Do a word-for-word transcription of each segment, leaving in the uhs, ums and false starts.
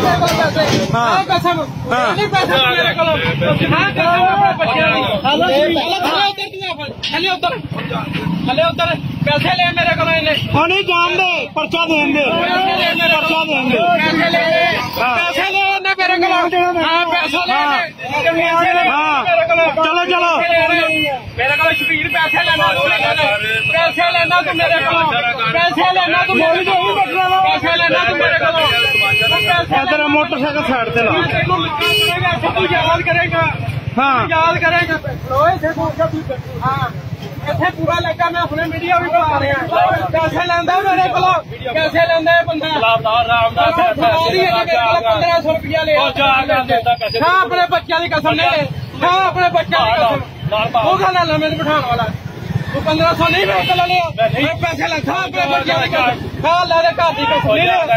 कसम नहीं पैसे मेरे को हाँ कसम अपने बच्चे थले उतर थले उतर पैसे ले मेरे को नहीं जान दे पर्चा दें दे पर्चा दें दे पैसे ले मेरे को हाँ पैसा ले हाँ चलो चलो मेरे को शबीर पैसे लेना पैसे लेना तो मेरे को पैसे लेना तो पैसे लेना तो मेरे को इधर मोटरसाइकिल साइड से ला याद करेगा हाँ याद करेगा हाँ इतने पूरा लगा मैं अपने मीडिया भी बता रहे हैं पैसे लेंदा मेरे को पैसे लेंदा बंदा पंद्रह सौ रुपया ले हाँ अपने बच्चों की कसम ले हाँ अपने बच्चों की कसम वो गल है मेरे बिठाने वाला तू पंद्रह सौ नहीं मैं चला लिया पैसे लगा अपने बच्चों की कसम हाँ ला दे घर की कसम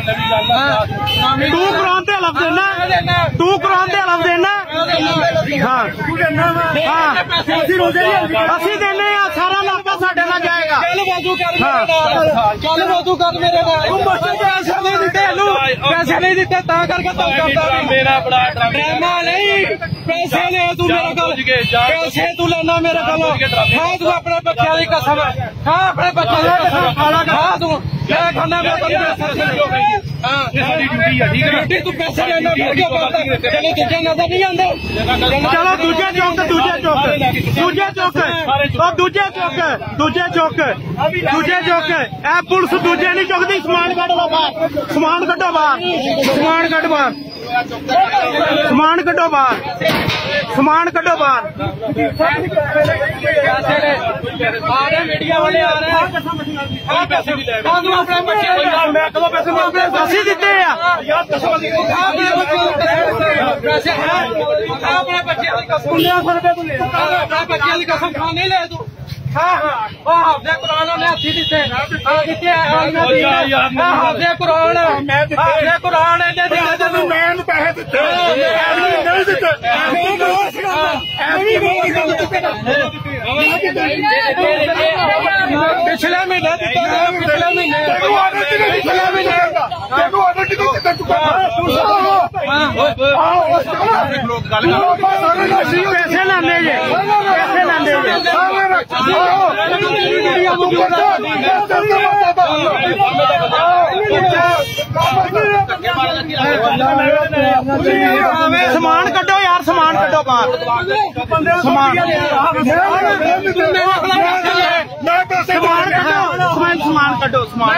तू कुरान ते हलफ देना तू कुरान ते हलफ देना हाँ हाँ असि देने सारा इलाका साडे नाल जाएगा चल बाजू कर चल बाजू कर मेरे नाल पैसे नहीं दिते पैसे नहीं दिते ता करके तंग करदा मेरा बड़ा ड्रामा नहीं पैसे ले तू मेरे को पैसे तू लेना मेरे को हाँ तू अपने बच्चों की कसम हाँ अपने बच्चों की कसम हाँ तू मैं खाना मैं हाँ ड्यूटी तू पैसे लेना चलो तुझे नजर नहीं आंदे चलो दूजे चौक दूजे चौक दूजे चौक और दूजे चौक दूजे चौक दूजे चौक ए पुलिस दूजे नहीं चौकती समान कड्ढो बाहर समान कड्ढो बाहर समान कड्ढ बाहर समान कड्ढो बाहर समान कड्ढो बाहर मीडिया वाले आ रहे हैं पैसे दिते अपने बच्चे की कसम खाने ले तू हाँ हाँ हाफिज़े कुरान ने हथी दिते हाफिज़े कुरान हाफिज़े कुरान पैसे दिते पिछले महीने पिछले महीने पिछले महीने पैसे लाने पैसे लाने समान कड्ढो यार समान कड्ढो बाहर समान समान कड्ढो समान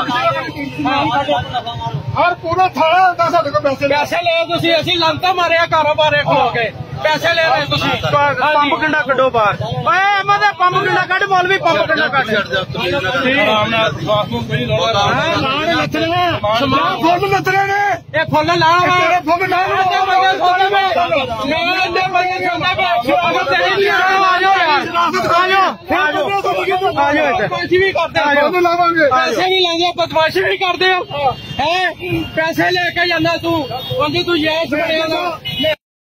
हर पूरा थाना आंदा साडे कोल पैसे पैसे ले तुसी असि लांता मारिया कारोबार खलो के पैसे ले रहे तुसी पंप कंडा कड्ढो बाहर ओए अहमद पंप कंडा कड्ढ मौलवी पंप कंडा कड्ढ आराम नाल साफ को कोई लोड़ा लाण नचरे समान फुੱਲ नचरे ने ए फुੱਲ लाण तेरे फुੱਲ लाण दे मगे सोने में मैं दे मगे सोने में अगर तेरी नहीं आ जाओ यार आ जाओ आ जाओ आ जाओ बदमाशी भी करते हो लावांगे पैसे भी लेंगे बदमाशी भी करते हो हैं पैसे लेके जाना तू तू यश बनेगा